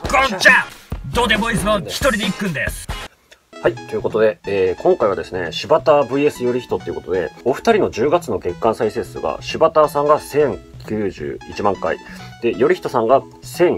こんちゃどうでボイスの一人で一君です。 はい。ということで、今回はですね、柴田 VS 頼人ということで、お二人の10月の月間再生数が、柴田さんが1091万回、で、頼人さんが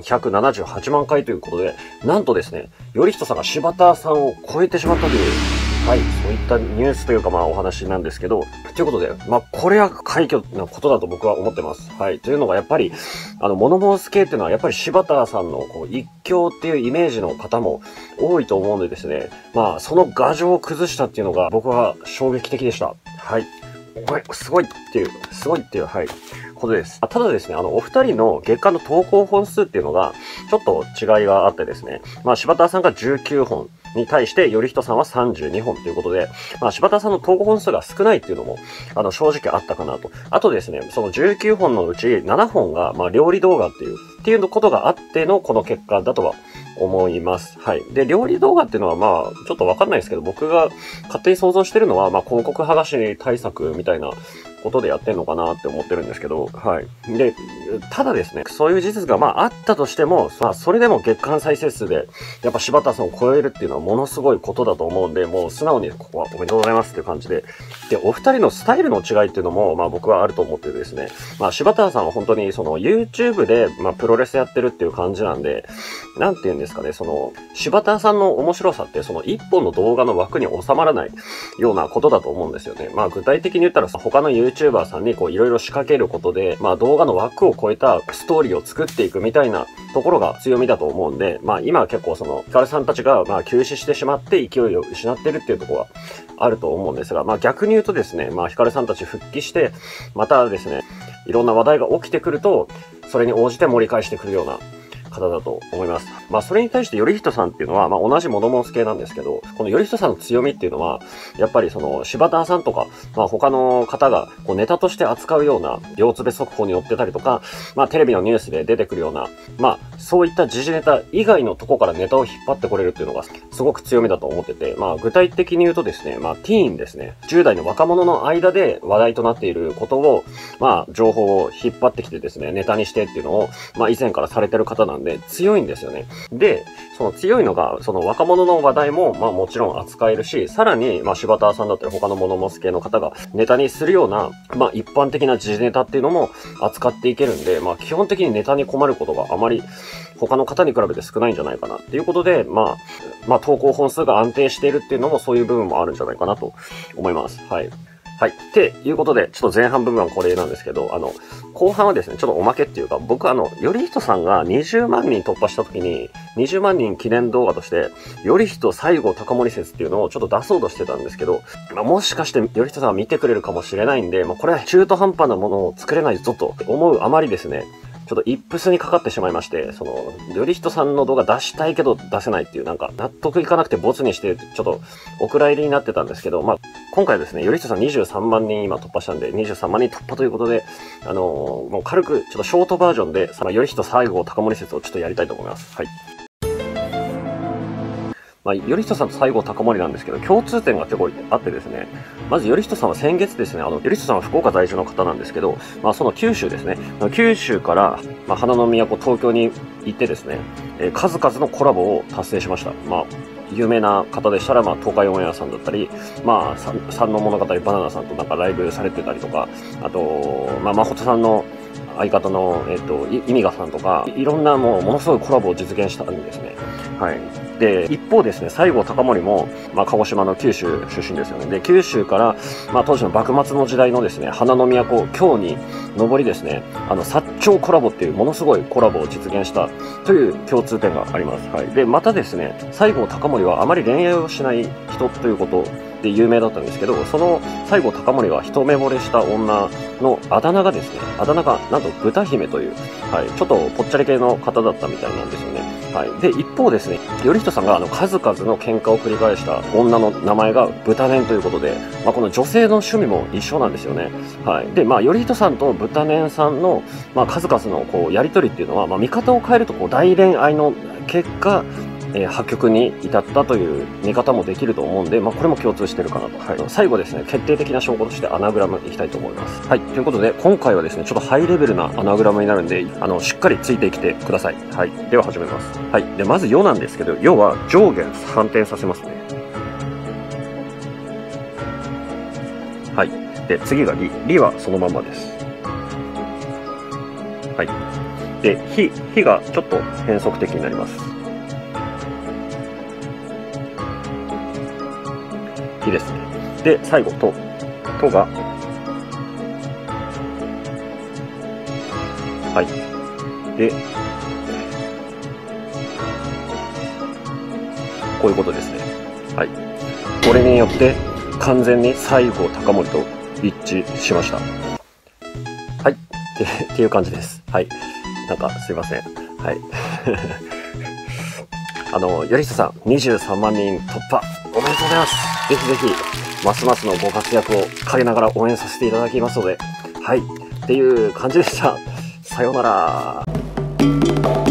1178万回ということで、なんとですね、頼人さんが柴田さんを超えてしまったという、はい、そういったニュースというかお話なんですけど、ということで、これは快挙なことだと僕は思ってます。はい。というのがやっぱり、物申す系っていうのはやっぱり柴田さんの一強っていうイメージの方も多いと思うんでですね、その牙城を崩したっていうのが僕は衝撃的でした。はい。これ、すごいっていう、はい、ことです。ただですね、お二人の月間の投稿本数っていうのが、ちょっと違いがあってですね、柴田さんが19本、に対して、頼人さんは32本ということで、柴田さんの投稿本数が少ないっていうのも、正直あったかなと。あとですね、その19本のうち7本が、料理動画っていうことがあってのこの結果だとは思います。はい。で、料理動画っていうのはちょっとわかんないですけど、僕が勝手に想像してるのは、広告剥がし対策みたいなことでやってんのかなって思ってるんですけど、はい。で、ただですね、そういう事実があったとしても、それでも月間再生数で、やっぱ柴田さんを超えるっていうのはものすごいことだと思うんで、もう素直にここはおめでとうございますっていう感じで、で、お二人のスタイルの違いっていうのも、僕はあると思っててですね、柴田さんは本当にその YouTube で、プロレスやってるっていう感じなんで、なんて言うんですかね、柴田さんの面白さって、その一本の動画の枠に収まらないようなことだと思うんですよね。具体的に言ったら、他の YouTuber さんにいろいろ仕掛けることで、動画の枠を超えたストーリーを作っていくみたいなところが強みだと思うんで、今は結構ヒカルさんたちが、休止してしまって勢いを失ってるっていうところはあると思うんですが、逆に言うとですね、ヒカルさんたち復帰して、またですね、いろんな話題が起きてくると、それに応じて盛り返してくるような方だと思います。それに対して頼人さんっていうのは、同じ物申す系なんですけど、この頼人さんの強みっていうのは、やっぱり柴田さんとか、他の方がネタとして扱うような、両つべ速報に載ってたりとか、テレビのニュースで出てくるような、そういった時事ネタ以外のとこからネタを引っ張ってこれるっていうのが、すごく強みだと思ってて、具体的に言うとですね、ティーンですね、10代の若者の間で話題となっていることを、情報を引っ張ってきてですね、ネタにしてっていうのを、以前からされてる方なんで、強いんですよね。で、その強いのが、その若者の話題も、もちろん扱えるし、さらに、柴田さんだったり他の物申す系の方がネタにするような、一般的な時事ネタっていうのも扱っていけるんで、基本的にネタに困ることがあまり他の方に比べて少ないんじゃないかなっていうことで、投稿本数が安定しているっていうのもそういう部分もあるんじゃないかなと思います。はい。はい。っていうことで、ちょっと前半部分はこれなんですけど、後半はですね、ちょっとおまけっていうか、僕頼人さんが20万人突破した時に、20万人記念動画として、頼人最後高森説っていうのをちょっと出そうとしてたんですけど、もしかして頼人さんが見てくれるかもしれないんで、これは中途半端なものを作れないぞと思うあまりですね、ちょっとイップスにかかってしまいまして、頼人さんの動画出したいけど出せないっていう、納得いかなくてボツにして、ちょっとお蔵入りになってたんですけど、今回ですね、頼人さん23万人今突破したんで、23万人突破ということで、もう軽く、ちょっとショートバージョンで、頼人最後高森説をちょっとやりたいと思います。はい。頼人さんと西郷隆盛なんですけど、共通点が結構あってですね、まず頼人さんは先月ですね、頼人さんは福岡在住の方なんですけど、その九州ですね、九州から、花の都東京に行ってですね、数々のコラボを達成しました。有名な方でしたら、東海オンエアさんだったり、三の物語バナナさんとライブされてたりとか、あと、誠さんの相方の、イミガさんとか、いろんなものすごいコラボを実現したんですね。はい。で、一方ですね、西郷隆盛も、鹿児島の九州出身ですよね。で、九州から、当時の幕末の時代のですね、花の都、京に上りですね、薩長コラボっていうものすごいコラボを実現したという共通点があります。はい。で、またですね、西郷隆盛はあまり恋愛をしない人ということで有名だったんですけど、その西郷隆盛は一目惚れした女のあだ名がですね、なんと豚姫という、はい、ちょっとぽっちゃり系の方だったみたいなんですよね。はい。で、一方ですね、頼人さんが数々の喧嘩を繰り返した女の名前が豚年ということで、この女性の趣味も一緒なんですよね。はい。で、頼人さんと豚年さんの、数々のやりとりっていうのは、見方を変えると大恋愛の結果、 破局に至ったという見方もできると思うんで、これも共通してるかなと。はい。最後ですね、決定的な証拠としてアナグラムいきたいと思います。はい。ということで、今回はですね、ちょっとハイレベルなアナグラムになるんで、しっかりついてきてください。はい。では始めます。はい。で、まず、よなんですけど、よは上下反転させますね。はい。で、次がりはそのまんまです。はい。で、ひがちょっと変則的になります。ひですね。で、最後、とが、はい。で、こういうことですね。はい。これによって、完全に西郷隆盛と一致しました。はい。っていう感じです。はい。なんか、すいません。はい。頼人さん、23万人突破、おめでとうございます。ぜひぜひ、ますますのご活躍を陰ながら応援させていただきますので、はい。っていう感じでした。さようなら。